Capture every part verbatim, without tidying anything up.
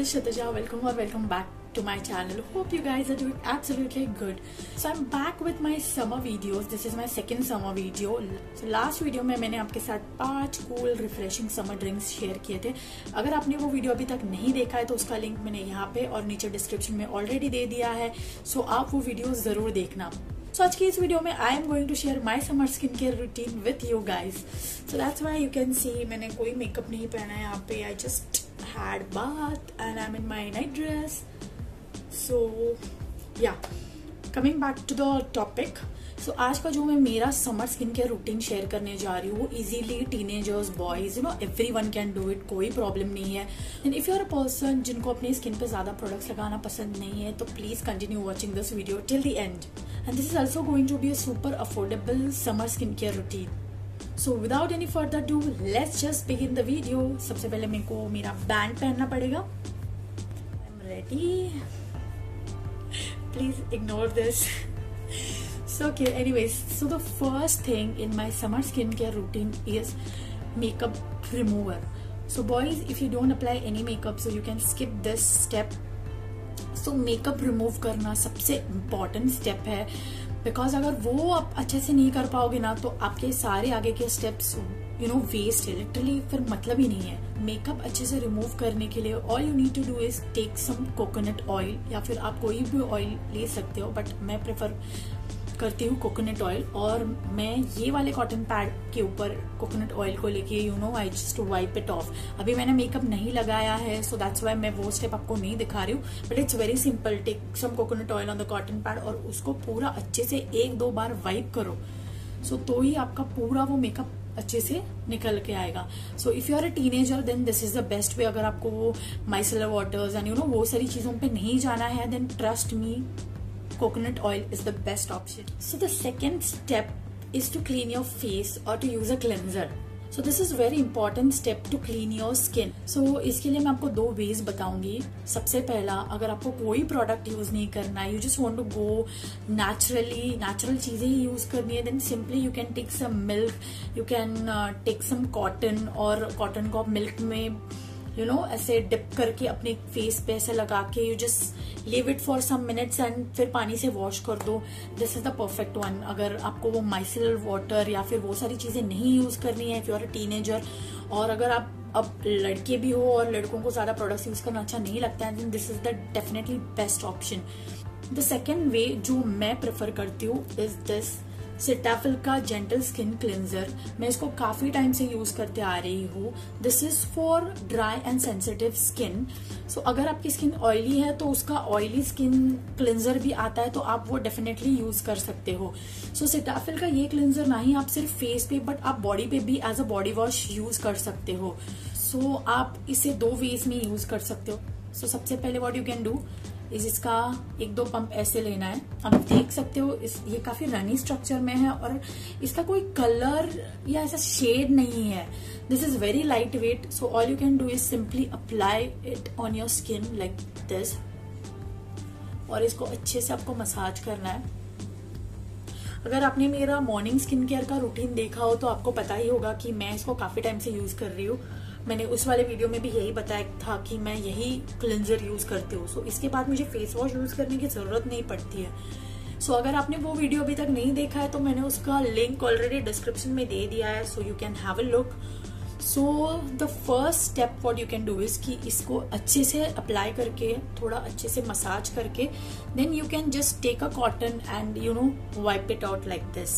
is Shataja. Welcome or welcome back to my channel. Hope you guys are doing absolutely good. So I'm back with my summer videos. This is my second summer video. So last video में मैंने आपके साथ पांच cool refreshing summer drinks share किए थे. अगर आपने वो वीडियो अभी तक नहीं देखा है तो उसका लिंक मैंने यहाँ पे और नीचे डिस्क्रिप्शन में ऑलरेडी दे दिया है. सो so आप वो वीडियो जरूर देखना. So आज की इस वीडियो में I am going to share my summer skin care routine with you guys. So that's why you can see मैंने कोई मेकअप नहीं पहना है यहाँ पे. I just had bath and I am in my night dress. So yeah coming back to the topic. So आज का जो मैं मेरा summer skin care routine share करने जा रही हूँ वो easily teenagers boys you know every one can do it. कोई प्रॉब्लम नहीं है. And if you are a person जिनको अपनी स्किन पे ज्यादा प्रोडक्ट्स लगाना पसंद नहीं है तो please continue watching this video till the end. And this is also going to be a super affordable summer skincare routine. So without any further ado, let's just begin the video. सबसे पहले मेरे को मेरा band पहनना पड़ेगा. I'm ready. Please ignore this. So okay, anyways, so the first thing in my summer skincare routine is makeup remover. So boys, if you don't apply any makeup, so you can skip this step. So makeup remove करना सबसे important step है. Because अगर वो आप अच्छे से नहीं कर पाओगे ना तो आपके सारे आगे के स्टेप्स यू नो वेस्ट है. लिटरली फिर मतलब ही नहीं है. मेकअप अच्छे से रिमूव करने के लिए all you need to do is take some coconut oil या फिर आप कोई भी ऑयल ले सकते हो. बट मैं प्रेफर करती हूँ कोकोनट ऑयल. और मैं ये वाले कॉटन पैड के ऊपर कोकोनट ऑयल को लेके you know I just wipe it off. अभी मैंने मेकअप नहीं लगाया है सो दैट्स वाई मैं वो स्टेप आपको नहीं दिखा रही हूँ. But it's very simple. Take some coconut oil on the cotton pad और उसको पूरा अच्छे से एक दो बार वाइप करो. सो so, तो ही आपका पूरा वो मेकअप अच्छे से निकल के आएगा. So if you are a teenager then this is the best way. अगर आपको वो micellar waters and you know वो सारी चीजों पे नहीं जाना है then trust me coconut oil is the best option. So the second step is to clean your face or to use a cleanser. So this is very important step to clean your skin. So इसके लिए मैं आपको दो ways बताऊंगी. सबसे पहला, अगर आपको कोई product use नहीं करना है, you just want to go naturally, natural चीजें ही use करनी है, then simply you can take some milk, you can uh, take some cotton और cotton को milk में यू नो ऐसे डिप करके अपने फेस पे ऐसे लगा के you just leave it for some minutes and फिर पानी से वॉश कर दो. This is the perfect one. अगर आपको वो माइसेलर वाटर या फिर वो सारी चीजें नहीं यूज करनी है if you are a teenager और अगर आप अब लड़के भी हो और लड़कों को ज्यादा प्रोडक्ट्स यूज करना अच्छा नहीं लगता है then this is the definitely best option. The second way जो मैं प्रेफर करती हूँ इज दिस सिटाफिल का जेंटल स्किन क्लिनजर. मैं इसको काफी टाइम से यूज करते आ रही हूँ. This is for dry and sensitive skin. So अगर आपकी स्किन ऑयली है तो उसका ऑयली स्किन क्लिनजर भी आता है तो आप वो डेफिनेटली यूज कर सकते हो. सो so, सिटाफिल का ये क्लिनजर ना ही आप सिर्फ फेस पे बट आप बॉडी पे भी as a body wash use कर सकते हो. सो so, आप इसे दो वेज में यूज कर सकते हो. सो so, सबसे पहले व्हाट यू कैन डू इस इसका एक दो पंप ऐसे लेना है. आप देख सकते हो इस ये काफी रनी स्ट्रक्चर में है और इसका कोई कलर या ऐसा शेड नहीं है. This is very light weight. So all you can do is simply apply it on your skin like this और इसको अच्छे से आपको मसाज करना है. अगर आपने मेरा मॉर्निंग स्किन केयर का रूटीन देखा हो तो आपको पता ही होगा कि मैं इसको काफी टाइम से यूज कर रही हूँ. मैंने उस वाले वीडियो में भी यही बताया था कि मैं यही क्लिनजर यूज करती हूँ. सो so, इसके बाद मुझे फेस वॉश यूज करने की जरूरत नहीं पड़ती है. सो so, अगर आपने वो वीडियो अभी तक नहीं देखा है तो मैंने उसका लिंक ऑलरेडी डिस्क्रिप्शन में दे दिया है. So you can have a look. So the first step what you can do is कि इसको अच्छे से अप्लाई करके थोड़ा अच्छे से मसाज करके then you can just take a cotton and you know wipe it out like this.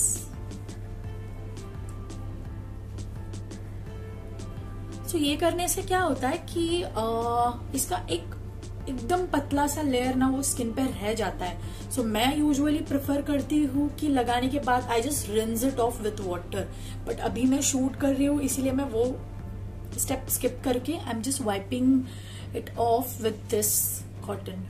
तो so, ये करने से क्या होता है कि आ, इसका एक एकदम पतला सा लेयर ना वो स्किन पे रह जाता है. सो so, मैं यूजुअली प्रेफर करती हूँ कि लगाने के बाद I just rinse it off with water. But अभी मैं शूट कर रही हूँ इसीलिए मैं वो स्टेप स्किप करके I am just wiping it off with this cotton.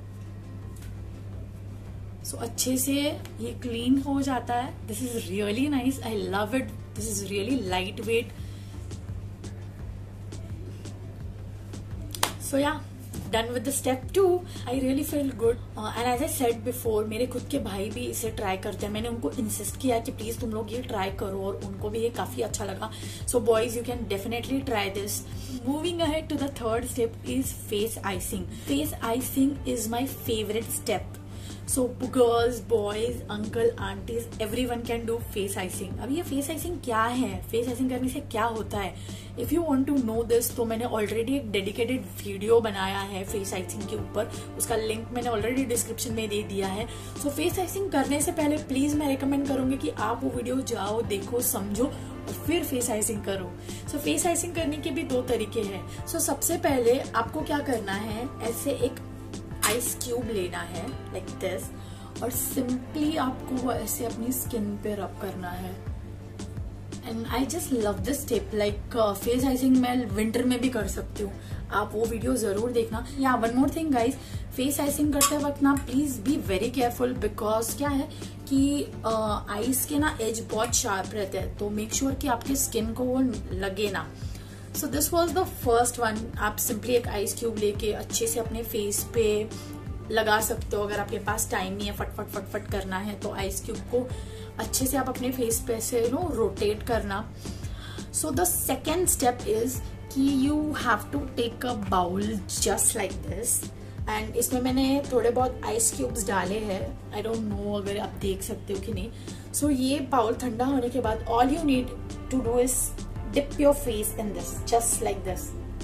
So अच्छे से ये क्लीन हो जाता है. This is really nice. I love it. This is really light weight. So yeah done with the step two, I really feel good. And as I said before, मेरे खुद के भाई भी इसे ट्राई करते हैं। मैंने उनको इंसिस्ट किया कि प्लीज तुम लोग ये ट्राई करो, और उनको भी ये काफी अच्छा लगा। So boys, you can definitely try this. Moving ahead to the third step is face icing. Face icing is my favourite step. So girls, boys, uncle, aunties, everyone can do face icing. अब ये face icing क्या है, face icing करने से क्या होता है, if you want to know this, तो मैंने ऑलरेडी एक डेडिकेटेड वीडियो बनाया है फेस आइसिंग के ऊपर। उसका लिंक मैंने ऑलरेडी डिस्क्रिप्शन में दे दिया है। सो फेस आइसिंग करने से पहले प्लीज मैं रिकमेंड करूंगी कि आप वो वीडियो जाओ, देखो, समझो और फिर फेस आइसिंग करो। सो फेस आइसिंग करने के भी दो तरीके हैं। सो so, सबसे पहले आपको क्या करना है, ऐसे एक आइस क्यूब लेना है लाइक दिस, और सिंपली आपको वो ऐसे अपनी स्किन पे रब करना है। And I just love this tip. Like face icing मैं विंटर में भी कर सकती हूँ, आप वो वीडियो जरूर देखना। Yeah one more thing guys, face icing करते वक्त ना please be very careful, because क्या है कि आइस uh, के ना एज बहुत शार्प रहते हैं, तो मेक श्योर sure कि आपके स्किन को वो लगे ना। So this was the first one. आप सिंपली एक आइस क्यूब लेके अच्छे से अपने फेस पे लगा सकते हो। अगर आपके पास टाइम नहीं है फटफट फटफट करना है, तो आइस क्यूब को अच्छे से आप अपने फेस पे से यू नो रोटेट करना। So the second step is कि you have to take a bowl just like this, and इसमें मैंने थोड़े बहुत आइस क्यूब्स डाले हैं। आई डोंट नो अगर आप देख सकते हो कि नहीं। सो so, ये बाउल ठंडा होने के बाद all you need to do is dip your face in this, just like this.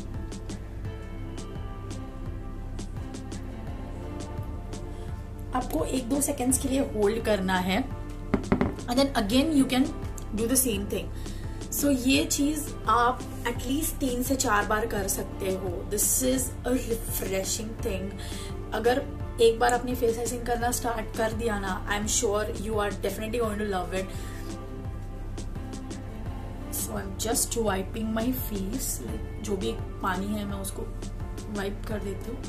आपको एक दो सेकेंड्स के लिए होल्ड करना है, and then again you can do the same thing. So ये चीज आप एटलीस्ट तीन से चार बार कर सकते हो। This is a refreshing thing. अगर एक बार अपनी फेस आइसिंग करना स्टार्ट कर दिया ना, I am sure you are definitely going to love it. So I'm just wiping my face, like जो भी पानी है मैं उसको वाइप कर देती हूँ।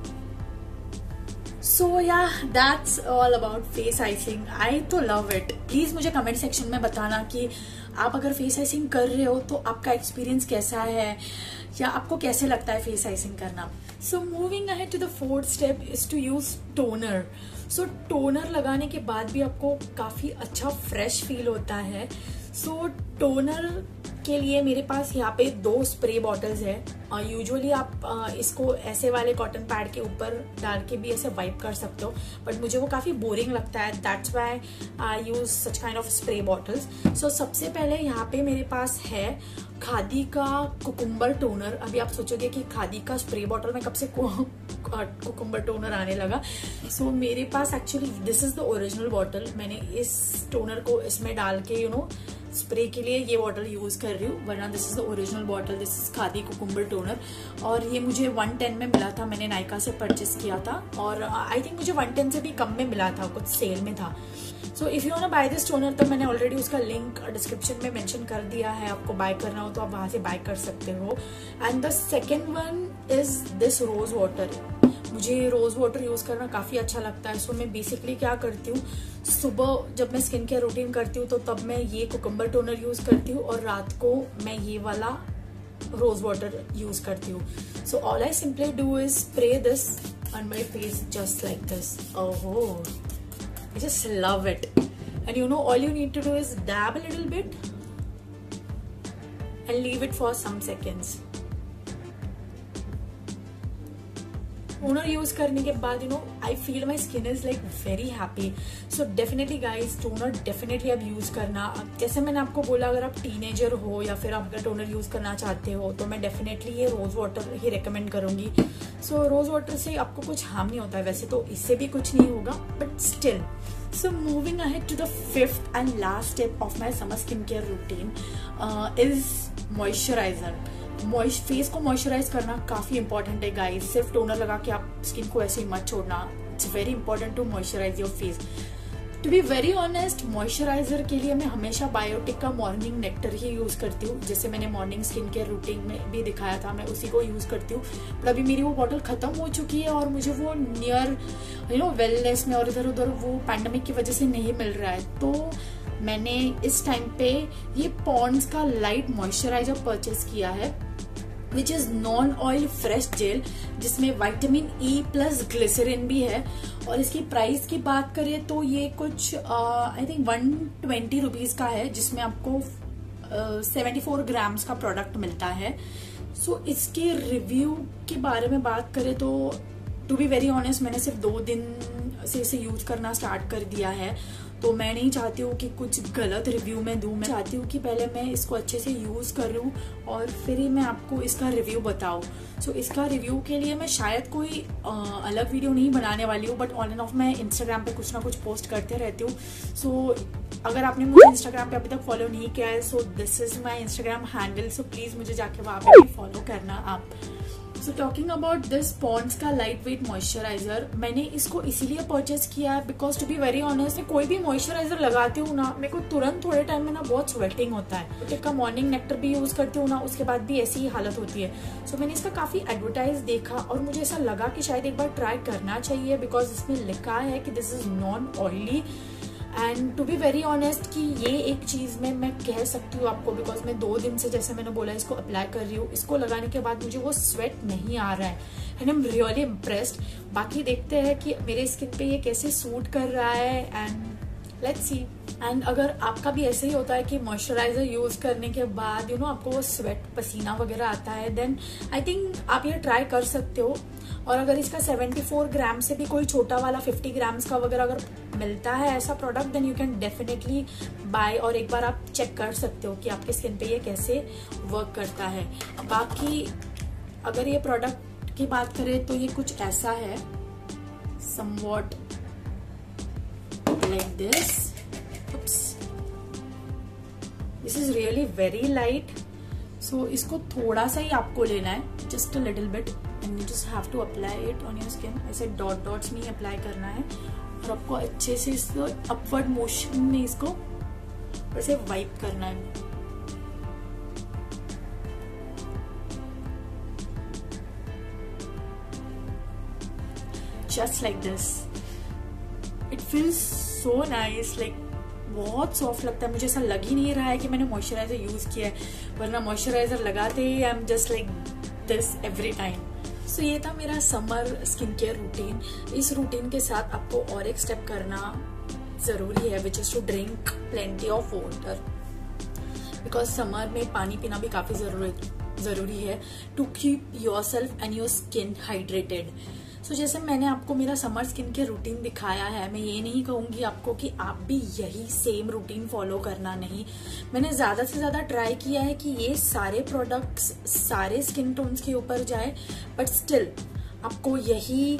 So yeah, that's all about face icing. I तो love it. Please मुझे कमेंट सेक्शन में बताना कि आप अगर फेस आइसिंग कर रहे हो तो आपका एक्सपीरियंस कैसा है, या आपको कैसे लगता है फेस आइसिंग करना। So moving ahead to the fourth step is to use toner. So toner लगाने के बाद भी आपको काफी अच्छा फ्रेश फील होता है। सो so, टोनर के लिए मेरे पास यहाँ पे दो स्प्रे बॉटल्स है। यूजुअली uh, आप uh, इसको ऐसे वाले कॉटन पैड के ऊपर डाल के भी ऐसे वाइप कर सकते हो, बट मुझे वो काफी बोरिंग लगता है, that's why I use such kind of spray bottles. So सबसे पहले यहाँ पे मेरे पास है खादी का कुकुम्बर टोनर। अभी आप सोचोगे कि खादी का स्प्रे बॉटल में कब से कुकुम्बर टोनर आने लगा। सो so, मेरे पास actually this is the original bottle. मैंने इस टोनर को इसमें डाल के यू नो स्प्रे के लिए ये बॉटल यूज कर रही हूँ, वरना this is the original bottle. This is Khadi cucumber toner, और ये मुझे वन टेन में मिला था। मैंने नायका से परचेस किया था, और आई थिंक मुझे वन टेन से भी कम में मिला था, कुछ सेल में था। So if you want to buy this toner, तो मैंने ऑलरेडी उसका लिंक डिस्क्रिप्शन में मेंशन कर दिया है। आपको बाय करना हो तो आप वहां से बाय कर सकते हो। And the second one is this rose water. मुझे रोज वाटर यूज करना काफी अच्छा लगता है। सो so, मैं बेसिकली क्या करती हूँ, सुबह जब मैं स्किन केयर रूटीन करती हूँ तो तब मैं ये कुकुम्बर टोनर यूज करती हूँ, और रात को मैं ये वाला रोज वाटर यूज करती हूँ। So all I simply do is spray this on my face just like this. ओहो, I just love it. And you know, all you need to do is dab a little bit and leave it for some seconds. Toner use करने के बाद you know I feel my skin is like very happy. So definitely guys, toner definitely आप use करना। जैसे मैंने आपको बोला, अगर आप टीनेजर हो या फिर आप अगर टोनर यूज करना चाहते हो तो मैं डेफिनेटली ये रोज वाटर ही रिकमेंड करूंगी। सो रोज वाटर से आपको कुछ हार्म नहीं होता है, वैसे तो इससे भी कुछ नहीं होगा, but still. So moving ahead to the fifth and last step of my summer skincare routine uh, is moisturizer. Face को मॉइस्चराइज करना काफी इंपॉर्टेंट है गाइस। सिर्फ टोनर लगा के आप स्किन को ऐसे ही मत छोड़ना। It's very important to moisturize your face. To be very honest, moisturizer के लिए मैं हमेशा बायोटिक का मॉर्निंग नेक्टर ही यूज करती हूँ। जैसे मैंने मॉर्निंग स्किन केयर रूटीन में भी दिखाया था, मैं उसी को यूज करती हूँ। पर अभी मेरी वो बॉटल खत्म हो चुकी है और मुझे वो नियर यू नो वेलनेस में और इधर उधर वो पैंडेमिक की वजह से नहीं मिल रहा है। तो मैंने इस टाइम पे ये पॉन्ड्स का लाइट मॉइस्चराइजर परचेस किया है। Which is non oil fresh gel, जिसमें विटामिन ई प्लस ग्लिसरीन भी है। और इसकी प्राइस की बात करें तो ये कुछ I think one twenty rupees का है, जिसमें आपको सेवेंटी फोर ग्राम्स का प्रोडक्ट मिलता है। सो so, इसके रिव्यू के बारे में बात करें तो टू बी वेरी ऑनेस्ट मैंने सिर्फ दो दिन से इसे यूज करना स्टार्ट कर दिया है, तो मैं नहीं चाहती हूँ कि कुछ गलत रिव्यू में दूँ। मैं चाहती हूँ कि पहले मैं इसको अच्छे से यूज़ करूँ और फिर ही मैं आपको इसका रिव्यू बताऊँ। सो so, इसका रिव्यू के लिए मैं शायद कोई आ, अलग वीडियो नहीं बनाने वाली हूँ, बट ऑन एंड ऑफ मैं इंस्टाग्राम पे कुछ ना कुछ पोस्ट करते रहती हूँ। सो so, अगर आपने मुझे इंस्टाग्राम पे अभी तक फॉलो नहीं किया है, so this is my Instagram handle, so please मुझे जाके वहाँ पे भी फॉलो करना आप। So talking about this Pond's का लाइट वेट मॉइस्चराइजर, मैंने इसको इसीलिए परचेज किया है because to be very honest मैं कोई भी मॉइस्चराइजर लगाती हूँ ना, मेरे को तुरंत थोड़े टाइम में ना बहुत स्वेटिंग होता है। तो का मॉर्निंग नेक्टर भी यूज करती हूँ ना, उसके बाद भी ऐसी ही हालत होती है। सो so, मैंने इसका काफी एडवर्टाइज देखा और मुझे ऐसा लगा कि शायद एक बार ट्राई करना चाहिए, बिकॉज इसमें लिखा है कि this is non oily. And to be very honest कि ये एक चीज में मैं कह सकती हूँ आपको, बिकॉज मैं दो दिन से जैसे मैंने बोला इसको अप्लाई कर रही हूँ, इसको लगाने के बाद मुझे वो स्वेट नहीं आ रहा है and I am really impressed. बाकी देखते हैं कि मेरे स्किन पे ये कैसे सूट कर रहा है एंड लेट्स सी। एंड अगर आपका भी ऐसे ही होता है कि मॉइस्चराइजर यूज करने के बाद यू नो आपको वो स्वेट पसीना वगैरह आता है, देन आई थिंक आप ये ट्राई कर सकते हो। और अगर इसका सेवेंटी फोर ग्राम से भी कोई छोटा वाला फिफ्टी ग्राम्स का वगैरह अगर मिलता है ऐसा product, then you can definitely buy और एक बार आप चेक कर सकते हो कि आपके स्किन पे ये कैसे वर्क करता है। बाकी अगर ये प्रोडक्ट की बात करें तो ये कुछ ऐसा है, somewhat like this. This is really very light. So इसको थोड़ा सा ही आपको लेना है, just a little bit, and you just have to apply it on your skin. ऐसे डॉट डॉट्स में ही अप्लाई करना है और आपको अच्छे से इसको अपवर्ड मोशन में इसको ऐसे वाइप करना है। Just like this, it feels so nice, like बहुत सॉफ्ट लगता है। मुझे ऐसा लग ही नहीं रहा है कि मैंने मॉइस्चराइजर यूज किया है, वरना मॉइस्चराइजर लगाते ही I am just like this every time. So ये था मेरा समर स्किन केयर रूटीन। इस रूटीन के साथ आपको और एक स्टेप करना जरूरी है, which is to drink plenty of water, because summer में पानी पीना भी काफी जरूरी जरूरी है to keep yourself and your skin hydrated. So so, जैसे मैंने आपको मेरा समर स्किन केयर रूटीन दिखाया है, मैं ये नहीं कहूंगी आपको कि आप भी यही सेम रूटीन फॉलो करना, नहीं। मैंने ज्यादा से ज्यादा ट्राई किया है कि ये सारे प्रोडक्ट्स सारे स्किन टोन्स के ऊपर जाए, बट स्टिल आपको यही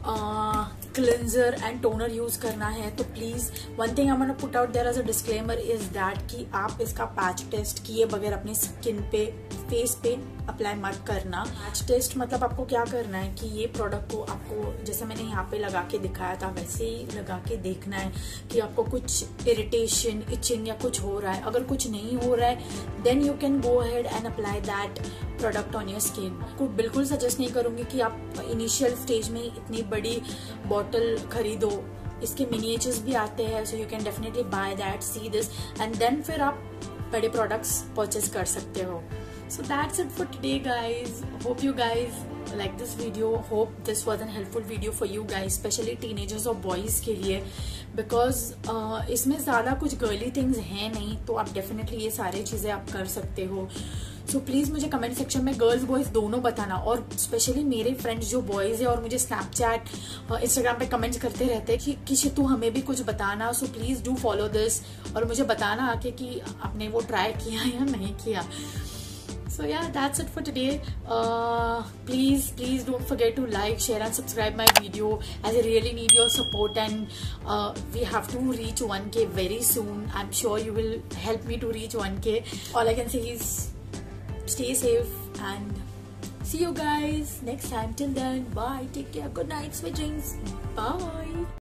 क्लिंजर एंड टोनर यूज करना है। तो please one thing I want to put out there as a disclaimer is that कि आप इसका पैच टेस्ट किए बगैर अपने स्किन पे फेस पे अप्लाई मत करना। पैच टेस्ट मतलब आपको क्या करना है कि ये प्रोडक्ट को आपको जैसे मैंने यहाँ पे लगा के दिखाया था वैसे ही लगा के देखना है कि आपको कुछ इरिटेशन, इचिंग या कुछ हो रहा है। अगर कुछ नहीं हो रहा है then you can go ahead and apply that product on your skin. आपको बिल्कुल सजेस्ट नहीं करूंगी कि आप इनिशियल स्टेज में इतनी बड़ी बॉटल खरीदो, इसके मिनिएचर्स भी आते हैं, so you can definitely buy that, see this and then फिर आप बड़े प्रोडक्ट्स परचेज कर सकते हो। So that's it for today guys. Hope you guys like this video. Hope this was an helpful video for you guys, especially teenagers और boys के लिए, because uh, इसमें ज़्यादा कुछ girly things हैं नहीं, तो आप definitely ये सारी चीज़ें आप कर सकते हो। सो so, प्लीज़ मुझे कमेंट सेक्शन में गर्ल्स बॉयज़ दोनों बताना, और स्पेशली मेरे फ्रेंड्स जो बॉयज़ है और मुझे स्नैपचैट इंस्टाग्राम पे कमेंट्स करते रहते हैं कि किसी तू हमें भी कुछ बताना। So please do follow this और मुझे बताना आके कि आपने वो ट्राई किया या नहीं किया। So yeah, that's it for today. Uh, please, please don't forget to like, share and subscribe my video, as I really need your support, and uh, we have to reach one K very soon. I'm sure you will help me to reach one K. All I can say is stay safe and see you guys next time. Till then, bye. Take care. Good night. Sweet dreams. Bye.